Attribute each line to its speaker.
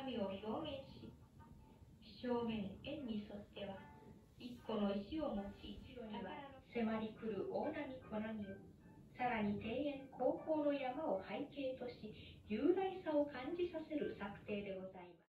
Speaker 1: みを表現し、正面円に沿っては一個の石を持ち、後ろには迫り来る大波小波を、さらに庭園高校の山を背景とし、雄大さを感じさせる作庭でございます。